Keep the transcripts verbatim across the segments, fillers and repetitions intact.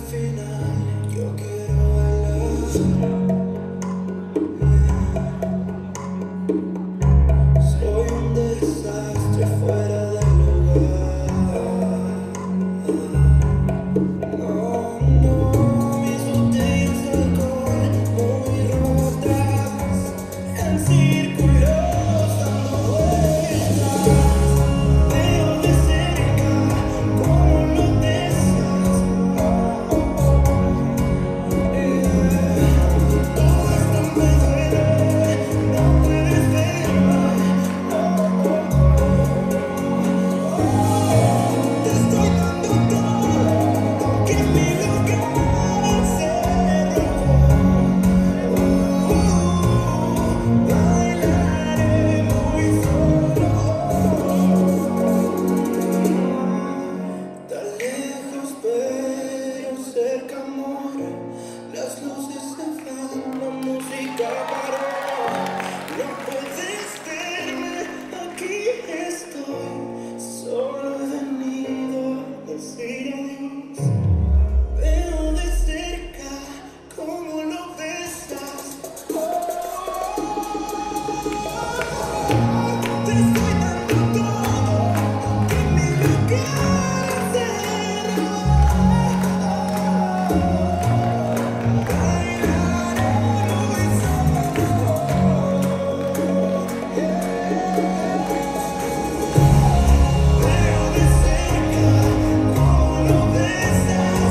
final yo quiero bailar. Soy un desastre fuera del lugar. No, no, mis botellas de alcohol muy rotas, en círculos dando vueltas. Veo de cerca cómo lo deseas. Todo esto me duele, no puedes verme. Te estoy dando todo, que mi lugar se robó. Bailaré muy solo. Tan lejos pero cerca, amor. Las luces se van, la música paró. No puedes verme, aquí estoy. Solo he venido a decir adiós. Veo de cerca cómo lo besas. Te estoy dando todo, que mi lugar se robó. Bailaré muy solo. Veo de cerca cómo lo besas.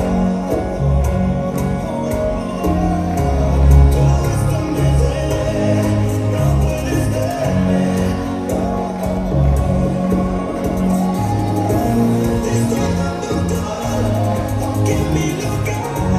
Todo esto me duele, no puedes verme. Te estoy dando todo, que mi lugar